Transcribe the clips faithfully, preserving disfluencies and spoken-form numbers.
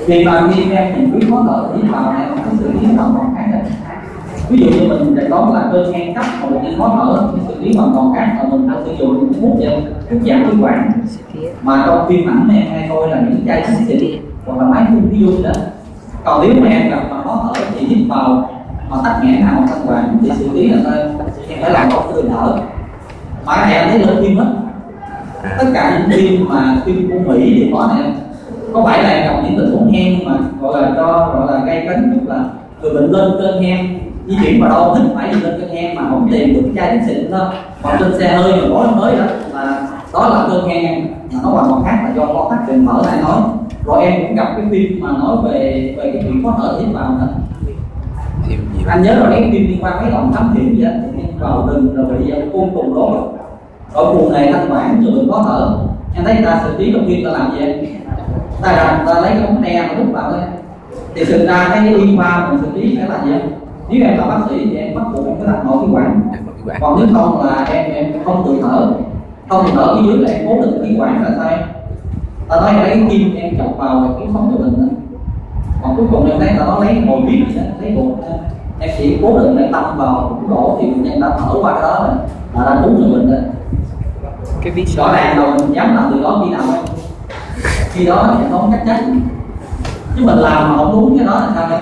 Vì mà khi em nhìn biết khó thở thì vào này có xử lý hoàn toàn khác này. Ví dụ như mình để có là cơn ngang cấp hoặc bệnh nhân khó thở thì xử lý hoàn toàn khác, mà mình đã sử dụng những thuốc vậy, thuốc giảm khí quản mà trong phim ảnh này em hay coi là những chai xịt xịt hoặc là máy phun khí dung đó. Còn nếu mà em gặp mà khó thở thì hít vào mà tắc nghẽn nào thanh quản thì xử lý là em phải làm công đường thở. Mà cái này em thấy lên phim hết, tất cả những phim mà phim của Mỹ thì có này, có phải là em gặp những tình huống hen mà gọi là cho gọi là gây cấn, tức là người bệnh lên cơn hen di chuyển vào đâu hít phải lên cơn hen mà không tìm được chai thuốc xịn thôi, còn trên xe hơi mà có mới đó là đó là cơn hen mà nó hoàn toàn khác, là do có tắc đường thở này nói. Rồi em cũng gặp cái phim mà nói về về cái chuyện khó thở hít vào nữa. Anh nhớ rồi, cái phim liên quan mấy đoạn thám hiểm gì đó, vào rừng rồi bị côn trùng đốt rồi vùng này thanh quản người bệnh khó thở, em thấy người ta xử lý đầu tiên ta làm gì em? Ta là ta lấy cái ống ne mà đút vào thôi. Thì thực ra cái y khoa mình xử lý phải là gì em? Nếu em là bác sĩ thì em bắt buộc em phải đặt nội khí quản, còn nếu không là em em không tự thở, không tự thở phía dưới là em cố định khí quản là sao em? Ta nói lấy cái kim em chọc vào cái sống của mình đó. Còn cuối cùng em thấy ta nói lấy mồi viết gì đó, lấy một em chỉ cố định em tâm vào cái cổ thì em đã thở qua cái đó là là đã đúng rồi mình đó. Cái viết rõ ràng rồi mình dám làm từ đó khi nào em? Khi đó thì không chắc chắn, chứ mình làm mà không đúng cái đó là sao em?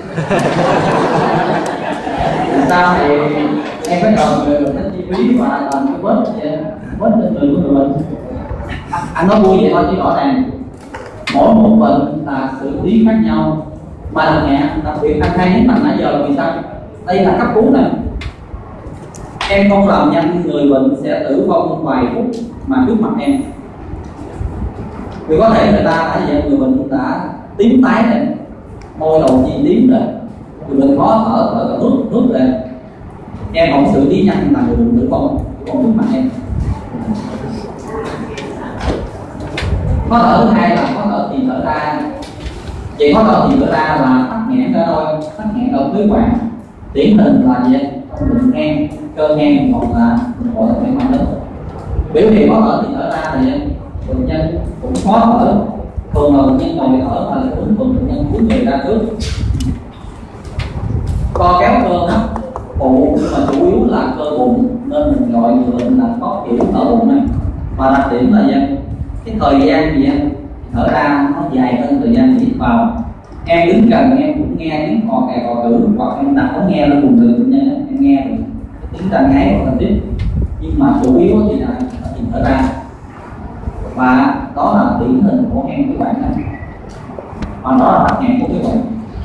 Sao thì em phải đòi người mình chi phí và làm cái vết vết trên người của người mình. Anh nói vui vậy thôi chứ rõ ràng mỗi một bệnh là xử lý khác nhau, mà là nhẹ. Đặc biệt anh hay nhấn mạnh nãy giờ là vì sao? Đây là cấp cứu này, em không làm nhanh người bệnh sẽ tử vong vài phút mà trước mặt em. Vì có thể người ta đã vậy, người bệnh đã tím tái này, môi đầu chi tím rồi, người bệnh khó thở, thở cả nước nước rồi, em không xử lý nhanh là người bệnh tử vong còn trước mặt em. Khó thở thứ hai là khó thở thì thở ra. Vậy khó thở thì thở ra là tắc nghẽn ở đâu? Tắc nghẽn ở khí quản. Điển hình là gì? Trong bệnh hen, cơ hen hoặc là gọi là cái mạng lớn. Biểu hiện khó thở thì thở ra là gì? Bệnh nhân cũng khó thở. Thường là bệnh nhân ngồi thở mà là thường bệnh nhân cúi người ra trước. Co kéo cơ hấp phụ nhưng mà chủ yếu là cơ bụng, nên mình gọi người bệnh là có kiểu thở bụng này. Và đặc điểm là gì? Cái thời gian gì em thở ra nó dài hơn thời gian hít vào. Em đứng gần em cũng nghe tiếng cò kè cò cử, hoặc em đặt ống nghe lên vùng đường nha, em nghe được tiếng răng ngáy hoặc là tiếp, nhưng mà chủ yếu thì là thì thở ra, và đó là điển hình của hen khí quản này, và đó là tắc nghẽn của khí quản.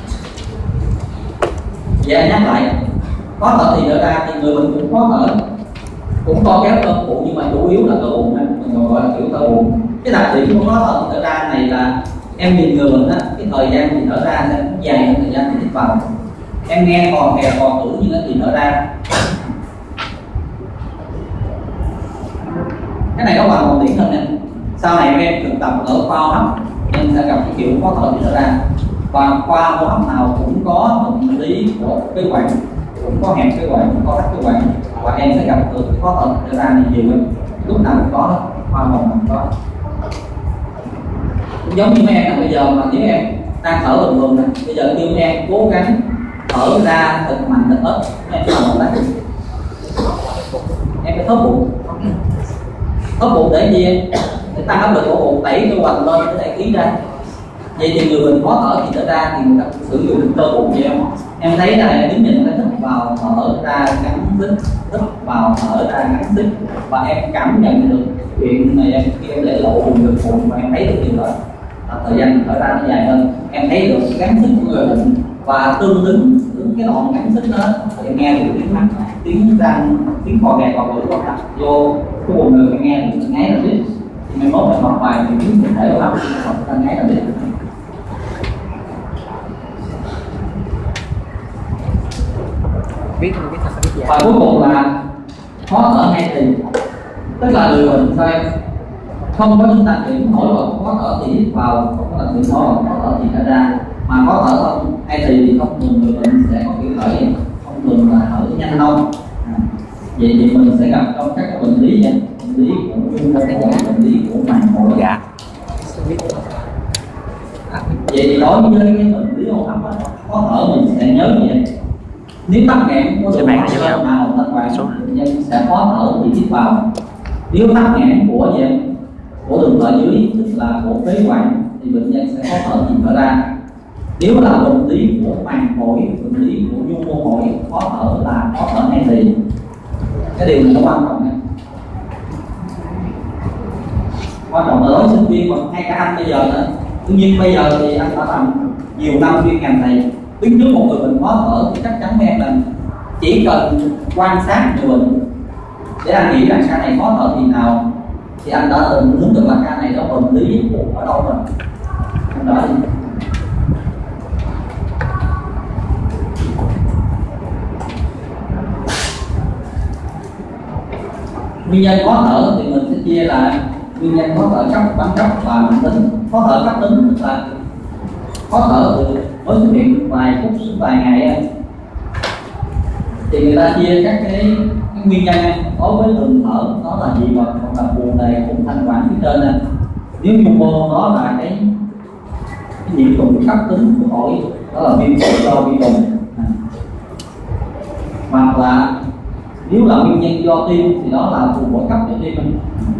Vậy anh nhắc lại, khó thở thì thở ra thì người bệnh cũng khó thở, cũng co kéo cơ bụng nhưng mà chủ yếu là cơ bụng này, mình gọi là kiểu cơ bụng. Cái đặc điểm của khó thở thì thở ra này là em nhìn người bệnh á, cái thời gian thì thở ra sẽ dài hơn thời gian thì hít vào. Em nghe cò kè cò cử như thế thì thở ra. Cái này có bằng một điển hình này. Sau này em thực tập ở khoa hô hấp em sẽ gặp cái kiểu khó thở thì thở ra. Và khoa hô hấp nào cũng có bệnh lý của khí quản, cũng có hẹp khí quản, cũng có tắc khí quản, và em sẽ gặp được khó thở thở ra thì nhiều hơn. Lúc nào cũng có, khoa một cũng có. Cũng giống như mấy em là bây giờ mà nếu em đang thở bình thường này, bây giờ kêu em cố gắng thở ra thật mạnh thật ớt, em làm một lát em phải thốt bụng. Thốt bụng để gì em? Để tăng áp lực của bụng, đẩy cơ hoành lên để đẩy khí ra. Vậy thì người bệnh khó thở thì thở ra thì người ta sử dụng cơ bụng vậy không? Em thấy là nếu nhìn nó hít vào thở ra gắn xích, hít vào thở ra gắn xích, và em cảm nhận được chuyện này em khi em để lộ vùng ngực bụng và em thấy được điều đó. Thời gian thở ra nó dài hơn, em thấy được gắn xích của người bệnh và tương ứng đến cái đoạn gắn xích đó thì em nghe được tiếng mắt, tiếng răng, tiếng cò kè cò cử hoặc đặt vô cái vùng ngực em nghe được ngáy là biết. Thì mai mốt em học bài thì biết mình thể học học ta ngáy là biết. Biết biết thật biết và cuối cùng là khó thở hay thì, tức là người bệnh sao em không có những đặc điểm nổi bật khó thở thì hít vào, không có đặc điểm nổi bật khó thở thì thở ra, mà khó thở không hay thì thì thông thường người bệnh sẽ có kiểu thở gì, thông thường là thở nhanh nông. À, vậy thì mình sẽ gặp trong các bệnh lý vậy, bệnh lý của ung thư phổi, bệnh lý của màng phổi. Dạ. Vậy thì đối với cái bệnh lý hô hấp khó thở mình sẽ nhớ như vậy. Nếu tắc nghẽn của đường hô hấp nào thanh quản bệnh nhân sẽ khó thở thì hít vào. Nếu tắc nghẽn của gì của đường thở dưới tức là của phế quản thì bệnh nhân sẽ khó thở thì thở ra. Nếu là bệnh lý của màng phổi, bệnh lý của nhu mô phổi khó thở là khó thở hay gì. Cái điều này nó quan trọng này. Quan trọng là đối với sinh viên mà hay cả anh bây giờ nữa. Tuy nhiên bây giờ thì anh đã làm nhiều năm chuyên ngành này, đứng trước một người bệnh khó thở thì chắc chắn với em là chỉ cần quan sát người bệnh để anh nghĩ rằng ca này khó thở thì nào thì anh đã từng hướng được là ca này nó bệnh lý ở đâu rồi. Anh đã đi. Nguyên nhân khó thở thì mình sẽ chia là nguyên nhân khó thở cấp, bán cấp và mãn tính. Khó thở cấp tính tức là khó thở từ mới xuất hiện vài phút vài ngày thì người ta chia các cái, cái nguyên nhân đối với đường thở đó là gì và còn là phù nề cùng thanh quản phía trên này. Nếu nhu mô đó là cái, cái nhiễm trùng cấp tính của phổi đó là viêm phổi do vi trùng, hoặc là nếu là nguyên nhân do tim thì đó là phù phổi cấp do tim.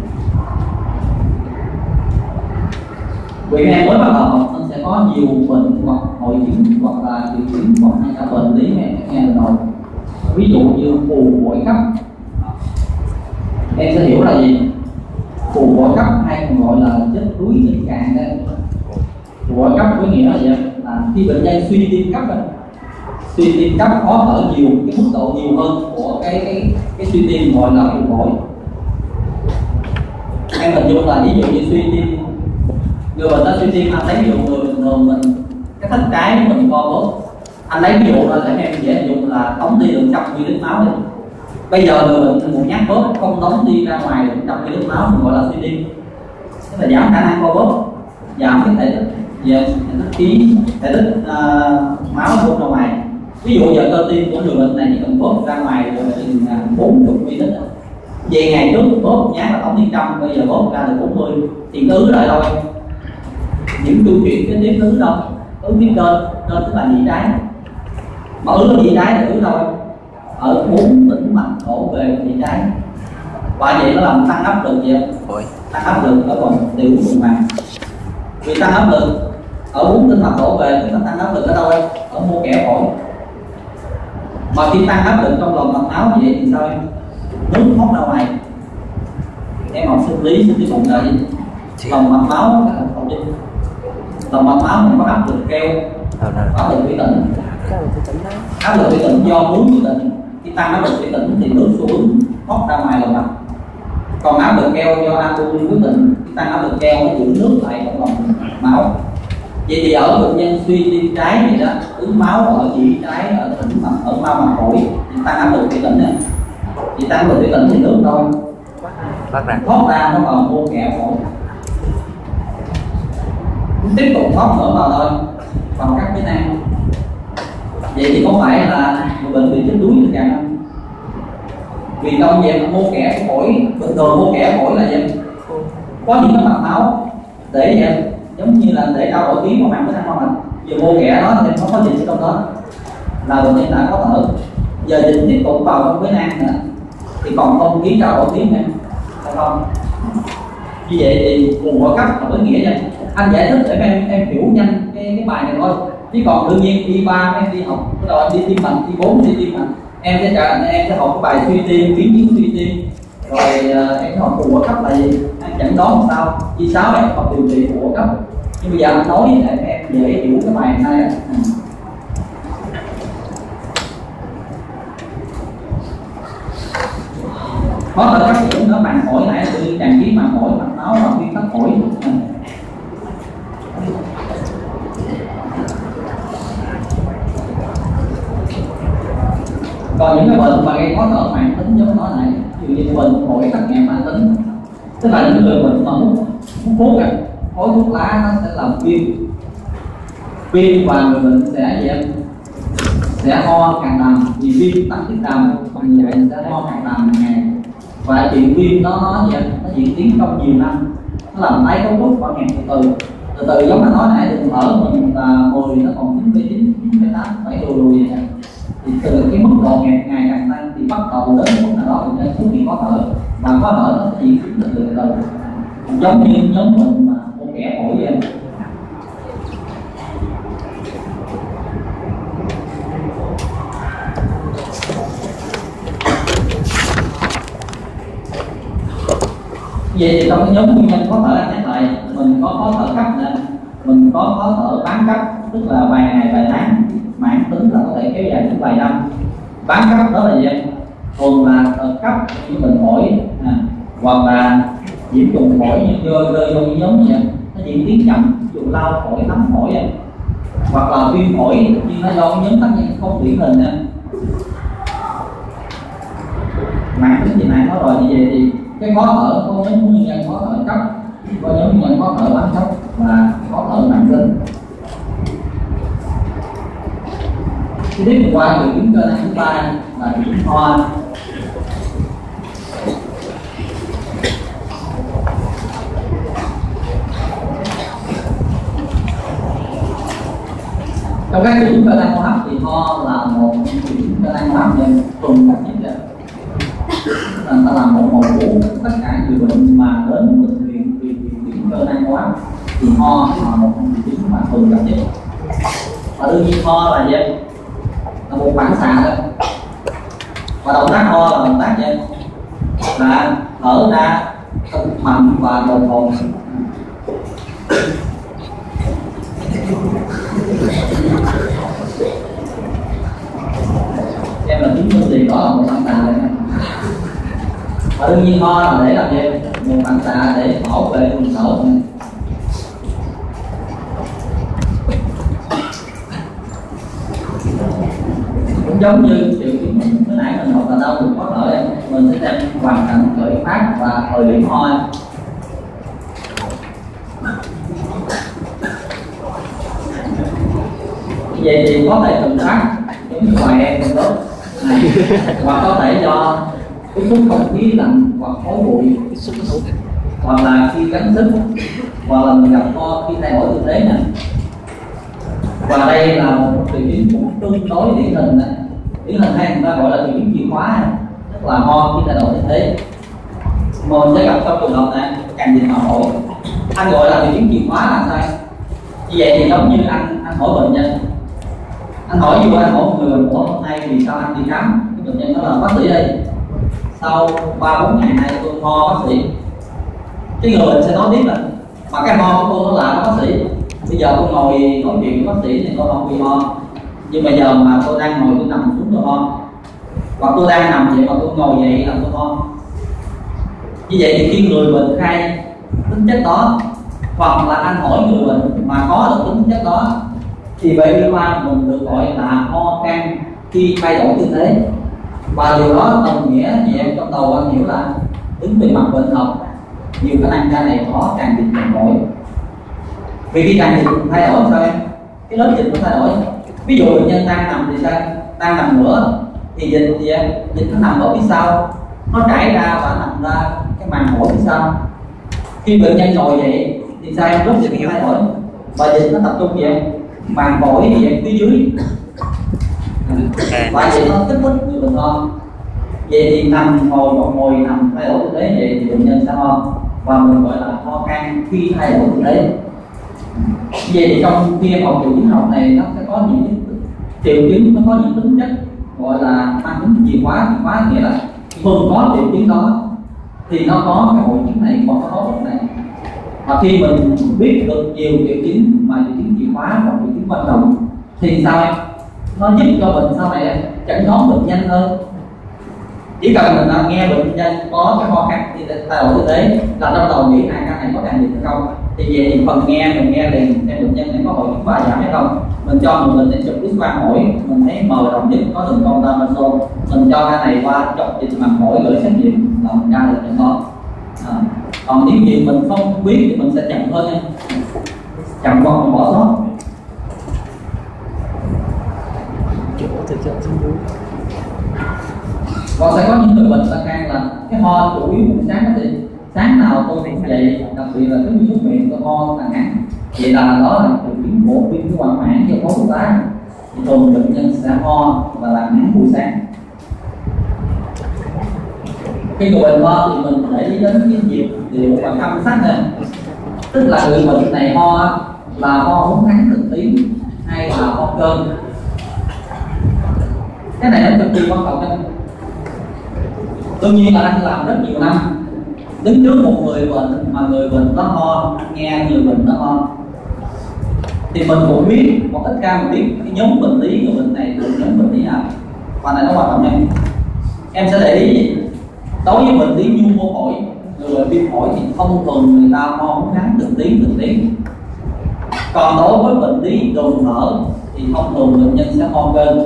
Vì em mới bắt đầu học nên sẽ có nhiều bệnh hoặc hội chứng hoặc là triệu chứng hoặc hay là bệnh lý nghe nghe rồi. Ví dụ như phù phổi cấp, em sẽ hiểu là gì? Phù phổi cấp hay còn gọi là chết đuối tình trạng đây. Phù phổi cấp có nghĩa là gì? Là khi bệnh nhân suy tim cấp, suy tim cấp khó thở nhiều, cái mức độ nhiều hơn của cái cái cái suy tim gọi là phù phổi. Em hình dung là ví dụ như suy tim, người bệnh đã suy tim, anh lấy ví dụ người bình thường mình cái thất trái của mình co bóp, anh lấy ví dụ là để em dễ hình dung là tống đi được một trăm mi li lít máu đi. Bây giờ người bệnh một nhát bóp không tống đi ra ngoài được một trăm mi li lít máu mình gọi là suy tim, tức là giảm khả năng co bóp, giảm cái thể tích về thể tích khí, thể tích uh, máu bóp ra ngoài. Ví dụ giờ cơ tim của người bệnh này chỉ cần bóp ra ngoài được chừng bốn mươi mi li lít. Về ngày trước bóp nhát là tống đi trăm, bây giờ bóp ra được bốn mươi thì cứ lại đâu em? Những câu chuyện cái tiếp ứ đâu? Ứ phía trên, trên tức là nhĩ trái. Mà ứ nhĩ trái thì ứ đâu em? Ở bốn tĩnh mạch đổ về nhĩ trái. Và vậy nó làm tăng áp lực gì không? Tăng áp lực ở phần tiểu tuần hoàn. Vì tăng áp lực ở bốn tĩnh mạch đổ về tức là tăng áp lực ở đâu em? Ở mô kẽ phổi. Mà khi tăng áp lực trong lòng mạch máu như vậy thì sao em? Nước thoát ra ngoài. Em học sinh lý sinh lý bụng là gì? Lòng mạch máu các học đi. Lòng mạch máu mình có áp lực keo, áp lực thủy tĩnh. Áp lực thủy tĩnh do muốn thủy tĩnh, khi tăng áp lực thủy tĩnh thì nước xu hướng thoát ra ngoài lòng mạch. Còn áp lực keo do albumin quyết định, khi tăng áp lực keo nó giữ nước lại trong lòng máu. Vậy thì ở bệnh nhân suy tim trái này đó, ứng máu ở chỉ trái ở tĩnh mạch ở mao mạch phổi thì tăng áp lực thủy tĩnh này. Thì tăng áp lực thủy tĩnh thì nước đâu thoát ra, thoát ra nó vào mô kẽ phổi. Tiếp tục thoát nữa vào thôi vào các cái nang. Vậy thì có phải là người bệnh bị chết đuối được không? Vì công việc mô kẽ phổi bình thường mô kẽ phổi là gì? Có những cái mạch máu để vậy giống như là để trao đổi khí mà mang cái mạch. Giờ mô kẽ đó thì nó có dịch trong đó là bệnh nhân đã có thở. Giờ dịch tiếp tục vào trong cái nang nữa thì còn không khí trao đổi khí nè, phải không? Như vậy thì phù phổi cấp là với nghĩa vậy. Anh giải thích để em em hiểu nhanh cái cái bài này thôi. Chứ còn đương nhiên y ba em đi học bắt đầu em đi tim mạch, y bốn đi tim mạch, em sẽ trả em sẽ học cái bài suy tim, biến chứng suy tim, rồi uh, em sẽ học phù phổi cấp là gì, anh chẩn đoán làm sao, y sáu em học điều trị phù phổi cấp. Nhưng bây giờ anh nói để em dễ hiểu cái bài này. Có là các điểm đó màng phổi nãy tôi tràn khí màng phổi, mạch máu và nguyên tắc phổi. Còn những cái bệnh mà gây khó thở mãn tính giống nó này, ví dụ như bệnh phổi tắc nghẽn mãn tính, tức là những người bệnh mà hút hút thuốc à, khói thuốc lá nó sẽ làm viêm, viêm và người bệnh sẽ gì em? Sẽ ho càng đầm, vì viêm tắc thiết đàm bằng vậy sẽ ho càng đầm hàng ngày. Và chuyện viêm đó nó gì nó diễn tiến trong nhiều năm, nó làm tái cấu trúc và nghẹt từ từ. từ từ giống anh nói nãy, đường thở mình là mười nó còn chín phẩy chín, chín phẩy tám, phải lùi lùi vậy. Thì từ cái mức độ ngày ngày càng tăng thì bắt đầu đến mức nào đó thì xuất hiện khó thở, và khó thở nó chỉ biến từ từ từ giống như nhóm mình mà một kẻ phổi vậy. Vậy thì trong cái nhóm nguyên nhân khó thở anh nhắc lại, mình có khó thở cấp nè, mình có khó thở bán cấp, tức là vài ngày vài tháng, mãn tính là có thể kéo dài đến vài năm. Bán cấp đó là gì? Thường là cấp như bệnh phổi à, hoặc là nhiễm trùng phổi như rơi rơi trong nhóm như vậy, nó diễn tiến chậm, ví dụ lao phổi, nấm phổi vậy. Hoặc là viêm phổi nhưng nó do nhóm tác nhân không điển hình nè. Mãn tính gì này nói rồi, như vậy thì cái khó thở có nhóm nguyên nhân khó thở cấp, có nhóm nguyên nhân khó thở bán cấp và khó thở mãn tính. Tiếp tiếp qua triệu chứng cơ năng thứ ba là triệu chứng ho. Trong các triệu chứng cơ năng hô hấp thì ho là một triệu chứng cơ năng hô hấp nhưng thường gặp nhất là ta làm một màu mũ tất cả người bệnh mà đến bệnh viện vì triệu chứng cơ năng hô hấp thì ho là một triệu chứng mà thường gặp nhất. Và đương nhiên ho là gì? Là một phản xạ thôi. Và động tác ho là động tác gì? Là thở ra thật mạnh và đột ngột. Em là chứng minh gì đó là một phản xạ này. Và đương nhiên ho là để làm gì? Một phản xạ để bảo vệ đường thở. Cũng giống như triệu chứng mới nãy mình học là đau ngực khó thở đây, mình sẽ xem hoàn cảnh khởi phát và thời điểm ho. Vậy thì có thể tự phát giống như ngoài em trong lớp này, hoặc có thể do tiếp xúc không khí lạnh hoặc khói bụi, hoặc là khi gắng sức, hoặc là mình gặp ho khi thay đổi tư thế nè. Và đây là một triệu chứng cũng tương đối điển hình này. Điển hình hay người ta gọi là triệu chứng chìa khóa này, tức là ho khi thay đổi tư thế. Mình sẽ gặp trong trường hợp này càng dịch mà hỏi anh gọi là triệu chứng chìa khóa là sao? Như vậy thì giống như anh anh hỏi bệnh nhân, anh hỏi dù anh hỏi một người bệnh của hôm nay vì sao anh đi khám, cái bệnh nhân đó là bác sĩ đây, sau ba bốn ngày nay tôi ho bác sĩ, cái người bệnh sẽ nói tiếp là mà cái ho của tôi nó là bác sĩ. Bây giờ tôi ngồi nói chuyện với bác sĩ thì tôi không bị ho, nhưng bây giờ mà tôi đang ngồi tôi nằm xuống tôi ho, hoặc tôi đang nằm vậy mà tôi ngồi dậy là tôi ho. Như vậy thì khi người bệnh khai tính chất đó, hoặc là anh hỏi người bệnh mà có được tính chất đó, thì về liên quan mình được gọi là ho khan khi thay đổi tư thế. Và điều đó đồng nghĩa gì em trong đầu anh hiểu là đứng về mặt bệnh học, nhiều khả năng ca này có tràn dịch bệnh phổi. Vì khi tràn dịch thay đổi sao em? Cái lớp dịch nó thay đổi. Ví dụ bệnh nhân đang nằm thì sao? Đang nằm nữa thì dịch gì em? Dịch nó nằm ở phía sau, nó trải ra và nằm ra cái màng phổi phía sau. Khi bệnh nhân ngồi dậy thì sao em? Lớp dịch nó thay đổi và dịch nó tập trung gì em? Màng phổi thì em phía dưới. Và vậy nó kích thích người bệnh ho. Vậy thì nằm ngồi hoặc ngồi nằm thay đổi tư thế vậy thì bệnh nhân sẽ ho, và mình gọi là ho khan khi thay đổi tư thế. Vậy thì trong khi em học triệu chứng học này nó sẽ có những triệu chứng, nó có những tính chất gọi là mang tính chìa khóa. Chìa khóa nghĩa là thường có triệu chứng đó thì nó có cái hội chứng này hoặc có bệnh này. Và khi mình biết được nhiều triệu chứng mà triệu chứng chìa khóa và triệu chứng quan trọng thì sao em? Nó giúp cho mình sau này chẩn đoán bệnh nhanh hơn. Chỉ cần mình nghe bệnh nhân có cái ho khan thì thay đổi tư thế là trong đầu nghĩ hai ca này có tràn dịch hay không, thì về thì phần nghe mình nghe liền xem bệnh nhân này có hội chứng va chạm hay không. Mình cho người bệnh để chụp X quang phổi, mình thấy mờ rộng nhất có đường cong ra bên xô, mình cho ca này qua chụp dịch màng phổi gửi xét nghiệm là mình ra được những đó. À, còn nếu gì mình không biết thì mình sẽ chậm hơn nha, chậm qua mình bỏ sót. Còn sẽ có những người bệnh ta can là cái ho chủ yếu buổi sáng đó thì sáng nào tôi cũng vậy, đặc biệt là cái suốt miệng tôi ho càng ngắn, vậy là đó là triệu chứng của viêm phế quản mãn do khói thuốc lá. Thì thường bệnh nhân sẽ ho và làm ngắn buổi sáng. Khi người bệnh ho thì mình để ý đến cái nhịp điệu và âm sắc này, tức là người bệnh này ho là ho bốn tháng từng tiếng hay là ho cơn. Cái này nó cực kỳ quan trọng nha. Đương nhiên là anh làm rất nhiều năm, đứng trước một người bệnh mà người bệnh nó ho, nghe người bệnh nó ho, thì mình cũng biết một ít ca mình biết cái nhóm bệnh lý người bệnh này là nhóm bệnh lý nào. Và này nó quan trọng nha. Em sẽ để ý gì? Đối với bệnh lý nhu mô phổi, người bệnh viêm phổi thì thông thường người ta ho bốn tháng từng tiếng từng tiếng. Còn đối với bệnh lý đường thở thì thông thường bệnh nhân sẽ ho cơn.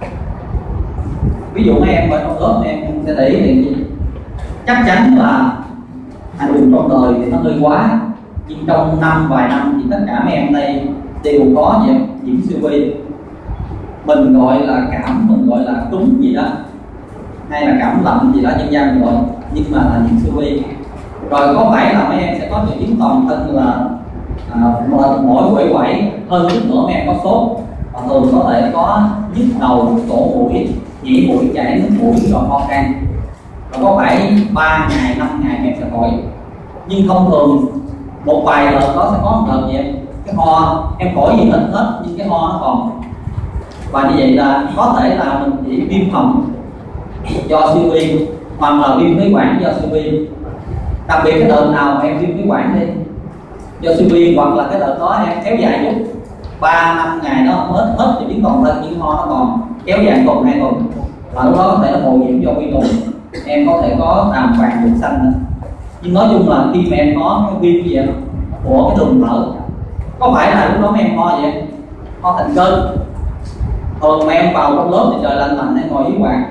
Ví dụ mấy em ở trong lớp em sẽ để ý là gì? Chắc chắn là ăn uống trong đời thì nó hơi quá, nhưng trong năm vài năm thì tất cả mấy em đây đều có gì nhiễm siêu vi. Mình gọi là cảm, mình gọi là trúng gì đó, hay là cảm lạnh gì đó dân gian gọi, nhưng mà là nhiễm siêu vi. Rồi có phải là mấy em sẽ có triệu chứng toàn thân là à, mệt mỏi quẩy quẩy, hơn chút nữa mấy em có sốt, và thường có thể có nhức đầu, sổ mũi, nhĩ mũi, chảy nước mũi, rồi ho khan. Rồi có phải ba ngày, năm ngày em sẽ khỏi. Nhưng thông thường một vài lần đó sẽ có một lần gì em, cái ho em khỏi gì hết hết nhưng cái ho nó còn. Và như vậy là có thể là mình chỉ viêm họng do siêu vi hoặc là viêm phế quản do siêu vi. Đặc biệt cái đợt nào mà em viêm phế quản đi do siêu vi, hoặc là cái đợt đó em kéo dài chút ba năm ngày nó hết hết thì biến toàn thân, nhưng ho nó còn kéo dài tuần hai tuần, và lúc đó có thể là bội nhiễm do vi trùng, em có thể có đàm vàng đường xanh nữa. Nhưng nói chung là khi mà em có cái viêm gì của cái đường thở, có phải là lúc đó em ho vậy, ho thành cơn. Thường mà em vào trong lớp thì trời lạnh lạnh em ngồi dưới quạt,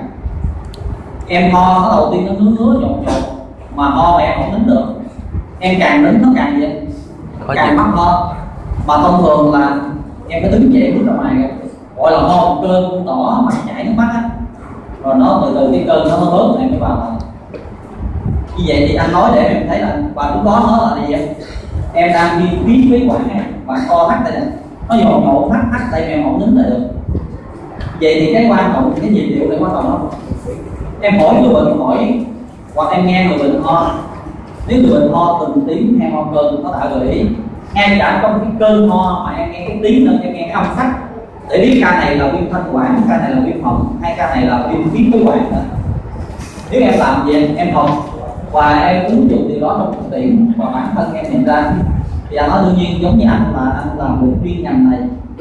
em ho nó đầu tiên nó ngứa ngứa nhột nhột, mà ho mà em không nín được, em càng nín nó càng vậy, càng mắc ho. Mà thông thường là em phải đứng dậy bước ra ngoài gọi là ho một cơn đỏ mặt chảy nước mắt á, rồi nó từ từ cái cơn nó bớt em mới vào lại. Như vậy thì anh nói để em thấy là, và lúc đó nó là gì vậy? Em đang đi khí phế quản này, và co thắt đây này, nó nhộn nhộn thắt thắt đây em không nín lại được. Vậy thì cái quan trọng, cái nhịp điệu này quan trọng không? Em hỏi người bệnh hỏi, hoặc em nghe người bệnh ho, nếu người bệnh ho từng tiếng hay ho cơn, nó đã gợi ý ngay cả trong cái cơn ho mà em nghe cái tiếng nữa, em nghe cái âm sắc để biết ca này là viêm thanh quản, ca này là viêm họng, hay ca này là viêm khí phế quản nữa. Nếu em làm gì em học và em ứng dụng điều đó trong thực tiễn và bản thân em nhận ra, thì anh nói đương nhiên giống như anh là anh làm một chuyên ngành này,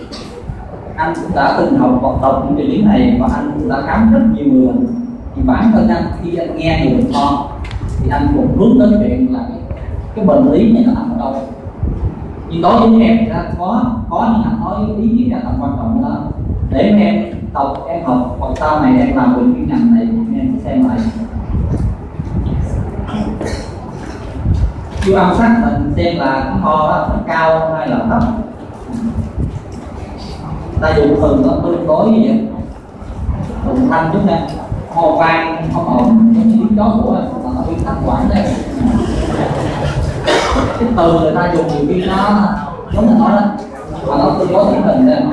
anh cũng đã từng học học tập những điều này và anh cũng đã khám rất nhiều người. Thì bản thân anh khi anh nghe người bệnh ho thì anh cũng hướng đến chuyện là cái, cái bệnh lý này nó nằm ở đâu. Nhưng đối với em thì có có những anh nói ý nghĩa tầm quan trọng đó để mấy em học, em học hoặc sau này em làm về chuyên ngành này em sẽ xem lại. Siêu âm sắc mình xem là cái ho đó nó cao hay là thấp. Ta dùng thường nó tương đối như vậy, dùng thanh chút nè, ho vang không ổn giống như tiếng chó sủa là nó bị thanh quản đây. Cái từ người ta dùng nhiều khi nó giống như nói đó, mà nó tương đối điển hình đây.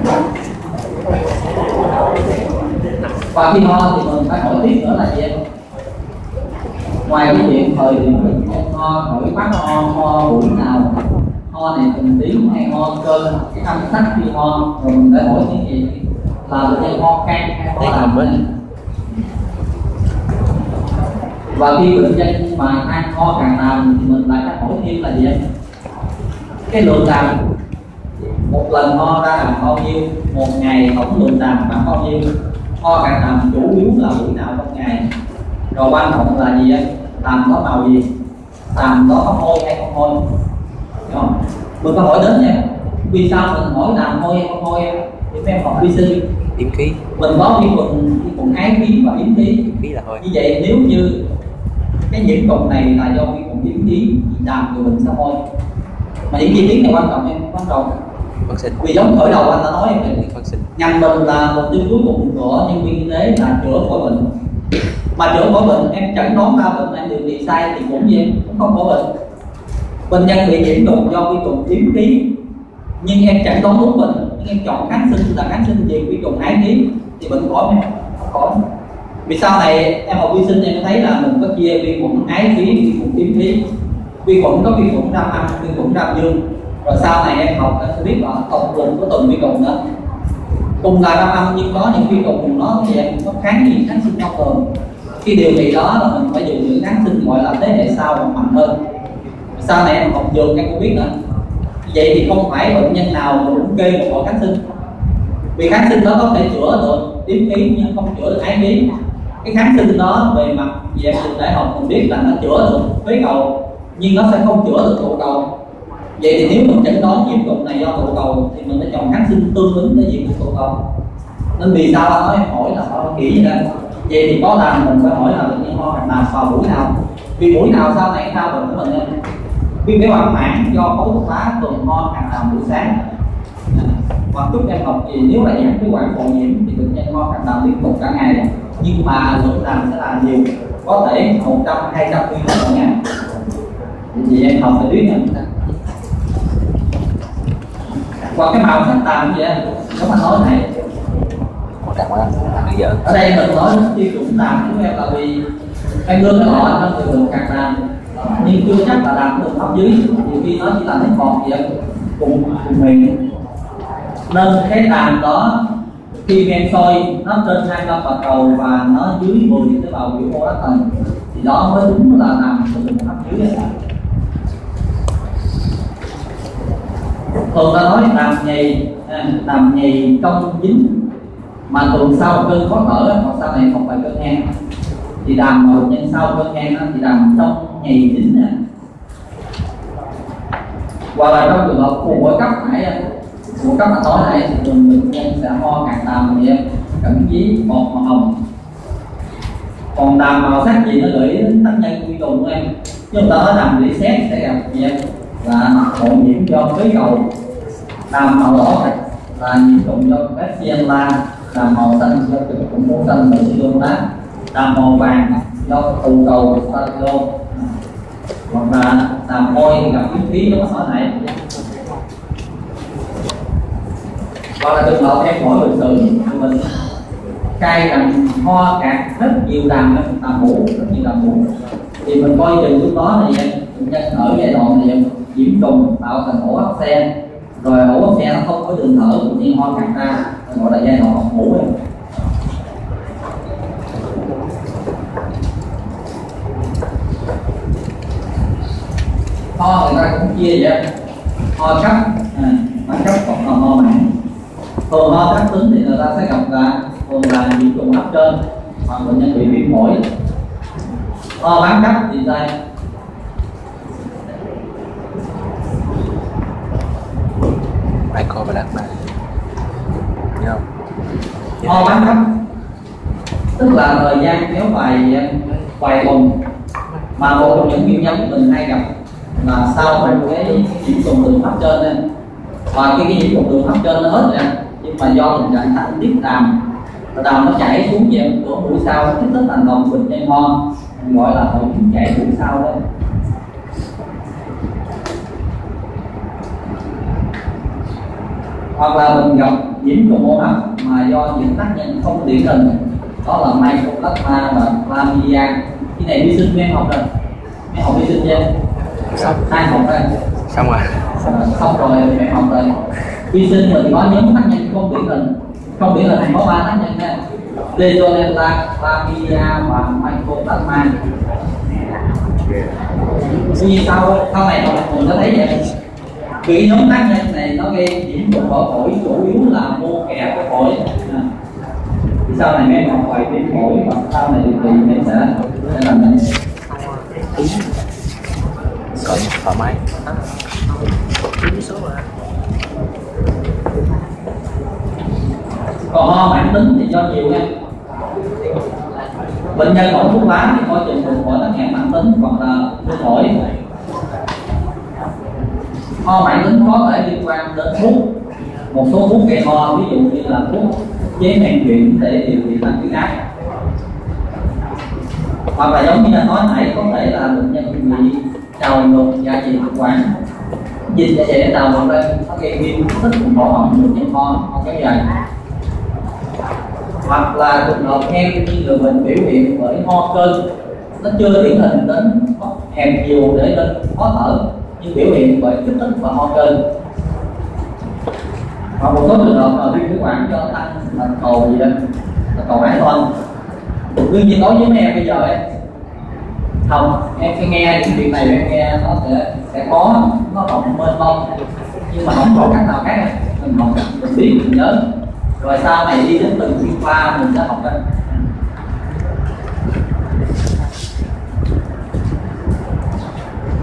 Và khi ho thì mình phải hỏi tiếp nữa là gì em? Ngoài cái chuyện thời điểm mình ho, hỏi phát ho, ho buổi nào, ho này từng tiếng hay ho cơn, cái âm sắc khi ho, rồi mình phải hỏi những gì là bệnh nhân ho khan hay ho làm. Và khi bệnh nhân mà ăn ho càng làm thì mình lại phải hỏi thêm là gì em? Cái lượng làm một lần ho ra làm bao nhiêu, một ngày tổng lượng làm khoảng bao nhiêu, ho càng làm chủ yếu là buổi nào trong ngày, rồi quan trọng là gì em? Làm có màu gì, làm có hôi hay không hôi, đúng không? Mình có hỏi đến nha, vì sao mình hỏi làm hôi hay không hôi thì em học vi sinh yếm khí, mình có vi khuẩn vi khuẩn ái khí và yếm khí. khí là hôi. Như vậy nếu như cái nhiễm trùng này là do vi khuẩn yếm khí thì làm người bệnh sẽ hôi. Mà những chi tiết này quan trọng em, quan trọng vì giống khởi đầu anh đã nói em, ngành mình là mục tiêu cuối cùng của nhân viên y tế là chữa khỏi bệnh. Mà chữa khỏi bệnh em chẩn đoán ra bệnh em điều trị sai thì cũng gì cũng không khỏi bệnh. Bệnh nhân bị nhiễm trùng do vi trùng yếm khí, nhưng em chẩn đoán đúng bệnh, nhưng em chọn kháng sinh là kháng sinh diệt vi trùng ái khí thì bệnh khỏi không? Khỏi. Vì sau này em học vi sinh em thấy là mình có chia vi khuẩn ái khí, vi khuẩn yếm khí. Vi khuẩn có vi khuẩn ram âm, vi khuẩn ram dương. Rồi sau này em học em sẽ biết là tổng lượng của từng vi trùng nữa. Cùng là ram âm nhưng có những vi trùng cùng nó thì em có kháng gì kháng sinh thông thường. Khi điều trị đó là mình phải dùng những kháng sinh gọi là thế hệ sau hoặc mạnh hơn. Sau này em học dược em cũng biết nữa. Vậy thì không phải bệnh nhân nào cũng kê một loại kháng sinh, vì kháng sinh đó có thể chữa được yếm khí nhưng không chữa được ái khí. Cái kháng sinh đó về mặt về trình đại học mình biết là nó chữa được phế cầu nhưng nó sẽ không chữa được tụ cầu. Vậy thì nếu mình chẩn đoán nhiễm trùng này do tụ cầu thì mình phải chọn kháng sinh tương ứng để diệt tụ cầu. Nên vì sao nói em hỏi là họ kỹ như thế. Vậy thì có làm mình phải hỏi là bệnh nhân ho hạt nào vào mũi nào, vì mũi nào sau này sao bệnh của mình em viêm phế quản mãn do khối thuốc lá thường ho hạt nào buổi sáng. Hoặc chúc em học gì nếu là giảm phế quản phổ nhiễm thì bệnh nhân ho hạt nào tiếp tục cả ngày, nhưng mà lượng làm sẽ là nhiều, có thể một trăm hai trăm viên mỗi ngày. Vì em học phải biết nha. Hoặc cái màu sắc tàn như vậy nếu mà nói này ở đây mình nói tiêu chuẩn tàn của em là vì cái gương nó đỏ nó từ đường càng tàn nhưng chưa chắc là làm được thấp dưới, nhiều khi nó chỉ là nước bọt vậy cùng cùng miệng. Nên cái tàn đó khi men soi nó trên hai mươi lăm bạch cầu và nó dưới mười tế bào biểu mô đất tầng thì đó mới đúng là làm từ đường thấp dưới. Thường ta nói đàm nhầy, đàm nhầy trong dính mà thường sau cơn khó thở hoặc sau này không phải cơn hen thì đàm mà bệnh nhân sau cơn hen thì đàm trong nhầy dính nè, hoặc là trong trường hợp phù phổi cấp phải phù cấp mà tối này thì thường bệnh nhân sẽ ho càng tàm vậy cảm dí bọt màu hồng. Còn đàm màu sắc gì nó gửi đến tác nhân quy trùng của em, chứ người ta nói đàm lý xét sẽ gặp gì em là bội nhiễm do phế cầu. Đàm màu đỏ là nhiễm trùng do Klebsiella, đàm màu xanh do trực khuẩn mô xanh từ Staphylococcus, đàm màu vàng do tụ cầu Staphylococcus, hoặc là đàm môi gặp yếm khí nó có này. Hoặc là trường hợp em hỏi bệnh sử mình cai đàm ho cạc rất nhiều đàm đàm mũ rất nhiều đàm mũ thì mình coi chừng lúc đó là bệnh nhân ở giai đoạn này nhiễm trùng tạo thành ổ áp xe, rồi ổ áp xe nó không có đường thở tự nhiên ho cạc ra gọi là giai đoạn học mũ. Ho người ta cũng chia vậy, ho cấp, à, ho cấp hoặc là ho mãn. Thường ho cấp tính thì người ta sẽ gặp là thường là nhiễm trùng áp trên hoặc bệnh nhân bị viêm phổi. Ho bán cấp thì đây ai coi và đặt bạn nhớ không? ho bán cấp tức là thời gian kéo vài vài tuần, mà một trong những nguyên nhân mình hay gặp là sau cái nhiễm trùng đường hấp trên nên và cái, cái nhiễm trùng đường hấp trên nó hết rồi nhưng mà do tình trạng tắc tiết đàm, đàm nó chảy xuống về cửa mũi sau kích thích thành động bệnh nhân ho, gọi là hội chứng chảy mũi sau đấy. Hoặc là mình gặp nhiễm trùng hô hấp mà do những tác nhân không điển hình, đó là Mycoplasma và Chlamydia. Cái này vi sinh em học rồi, em học vi sinh chưa? Hai học rồi. Xong rồi. Xong rồi em học rồi. Vi sinh mình có nhóm tác nhân không điển hình, không điển hình có ba tác nhân nha: Legionella, Chlamydia và Mycoplasma. Tuy nhiên sau sau này mình có thấy vậy, vì nhóm tác nhân này nó gây nhiễm trùng ở phổi chủ yếu là mô kẽ của phổi. Thì sau này mấy em học bài viêm phổi và sau này điều trị em sẽ sẽ làm bệnh. Còn thoải mái. Còn ho mãn tính thì do nhiều em. Bệnh nhân hút thuốc lá thì coi chừng phổi tắc nghẽn mãn tính hoặc là viêm phổi. Ho mãn tính có thể liên quan đến thuốc, một số thuốc gây ho, ví dụ như là thuốc chế men chuyển để điều trị tăng huyết áp, hoặc là giống như là nói nãy có thể là bệnh nhân bị trào ngược dạ dày thực quản, dịch dạ dày trào ngược lên nó gây viêm tích cùng cổ họng được những ho ho kéo dài, hoặc là trường hợp hen như người bệnh biểu hiện bởi ho cơn, nó chưa điển hình đến hèm nhiều để lên khó thở nhưng biểu hiện bởi kích thích và ho cơn, hoặc một số trường hợp mà viêm phế quản do tăng thành cầu gì đó, cầu hải toan. Đương nhiên đối với mấy em bây giờ ấy, không em phải nghe những chuyện này, em nghe nó sẽ sẽ có nó rộng mênh mông nhưng mà không có cách nào khác, mình học mình biết mình nhớ rồi sau này đi đến từng chuyên khoa mình sẽ học ra